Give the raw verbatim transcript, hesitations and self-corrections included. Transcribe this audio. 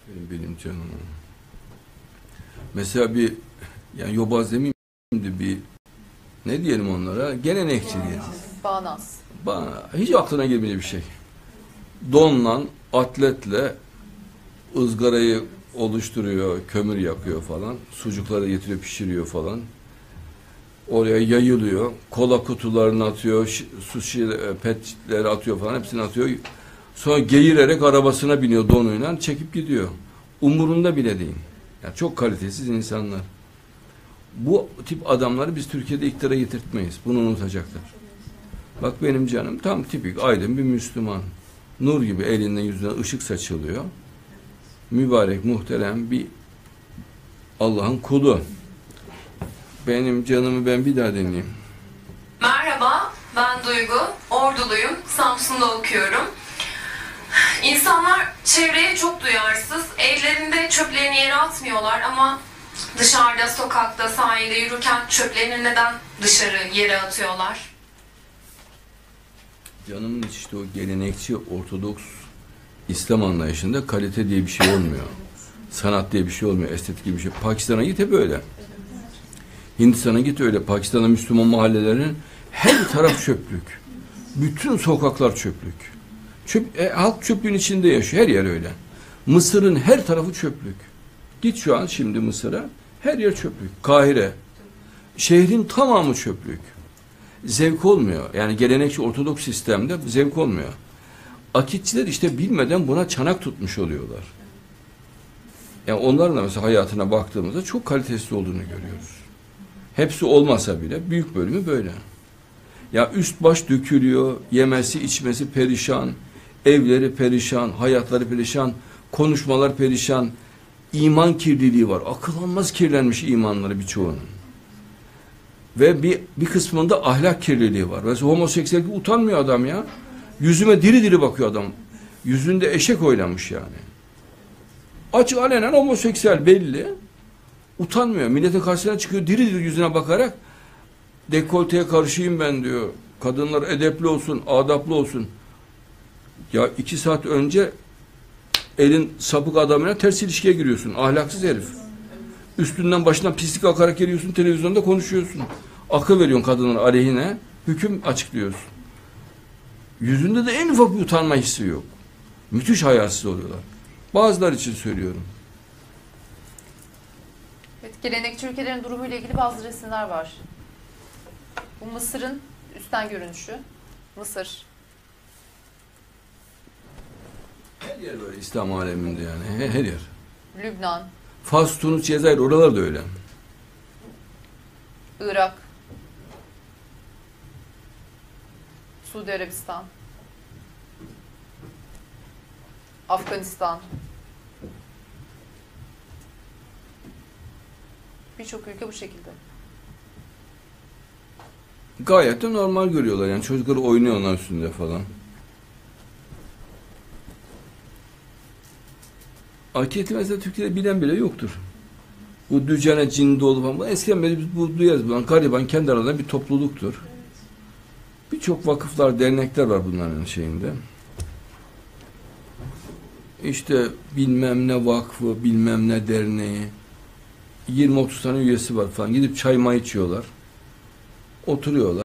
Benim, benim canım. Mesela bir, yani yobaz demeyeyim de bir, ne diyelim onlara, gelenekçi diyelim. Bağnaz. Bana hiç aklına gelmeyecek bir şey. Donla, atletle ızgarayı oluşturuyor, kömür yakıyor falan. Sucukları getiriyor, pişiriyor falan. Oraya yayılıyor. Kola kutularını atıyor, su şişeleri, petleri atıyor falan, hepsini atıyor. Sonra geğirerek arabasına biniyor donuyla, çekip gidiyor. Umurunda bile değil. Yani çok kalitesiz insanlar. Bu tip adamları biz Türkiye'de iktidara getirtmeyiz. Bunu unutacaklar. Bak benim canım tam tipik aydın bir Müslüman. Nur gibi elinden yüzünden ışık saçılıyor. Mübarek, muhterem bir Allah'ın kulu. Benim canımı ben bir daha dinleyeyim. Merhaba, ben Duygu. Orduluyum. Samsun'da okuyorum. İnsanlar çevreye çok duyarsız. Evlerinde çöplerini yere atmıyorlar ama dışarıda, sokakta, sahilde yürürken çöplerini neden dışarı yere atıyorlar? Canımın içi işte o gelenekçi, ortodoks İslam anlayışında kalite diye bir şey olmuyor. Sanat diye bir şey olmuyor, estetik gibi bir şey. Pakistan'a git hep öyle. Hindistan'a git öyle. Pakistan'da Müslüman mahallelerinin her taraf çöplük. Bütün sokaklar çöplük. Çöp, e, halk çöplüğün içinde yaşıyor. Her yer öyle. Mısır'ın her tarafı çöplük. Git şu an şimdi Mısır'a. Her yer çöplük. Kahire. Şehrin tamamı çöplük. Zevk olmuyor. Yani gelenekçi ortodoks sistemde zevk olmuyor. Akitçiler işte bilmeden buna çanak tutmuş oluyorlar. Yani onların da mesela hayatına baktığımızda çok kalitesiz olduğunu görüyoruz. Hepsi olmasa bile büyük bölümü böyle. Ya üst baş dökülüyor, yemesi içmesi perişan, evleri perişan, hayatları perişan, konuşmalar perişan, iman kirliliği var. Akıl almaz kirlenmiş imanları birçoğunun. Ve bir, bir kısmında ahlak kirliliği var. Mesela homoseksüellik utanmıyor adam ya. Yüzüme diri diri bakıyor adam. Yüzünde eşek oynamış yani. Açık alenen homoseksüel belli. Utanmıyor. Milletin karşısına çıkıyor diri diri yüzüne bakarak dekolteye karşıyım ben diyor. Kadınlar edepli olsun, adaplı olsun. Ya iki saat önce elin sapık adamına ters ilişkiye giriyorsun. Ahlaksız herif. Üstünden başından pislik akarak geliyorsun, televizyonda konuşuyorsun. Akıl veriyorsun kadının aleyhine, hüküm açıklıyorsun. Yüzünde de en ufak bir utanma hissi yok. Müthiş hayasız oluyorlar. Bazıları için söylüyorum. Evet, gelenekçi ülkelerin durumuyla ilgili bazı resimler var. Bu Mısır'ın üstten görünüşü. Mısır. Her yer böyle İslam aleminde yani. Her, her yer. Lübnan. Fas, Tunus, Cezayir oralar da öyle. Irak. Suudi Arabistan. Afganistan. Birçok ülke bu şekilde. Gayet de normal görüyorlar yani çocukları oynuyor onlar üstünde falan. Akiyeti mesela Türkiye'de bilen bile yoktur. Bu Dücene, Cindoğlu falan. Eskiden beri biz bu duyarız. Bunlar gariban kendi aralarında bir topluluktur. Birçok vakıflar, dernekler var bunların şeyinde. İşte bilmem ne vakfı, bilmem ne derneği. yirmi otuz tane üyesi var falan. Gidip çay may içiyorlar. Oturuyorlar.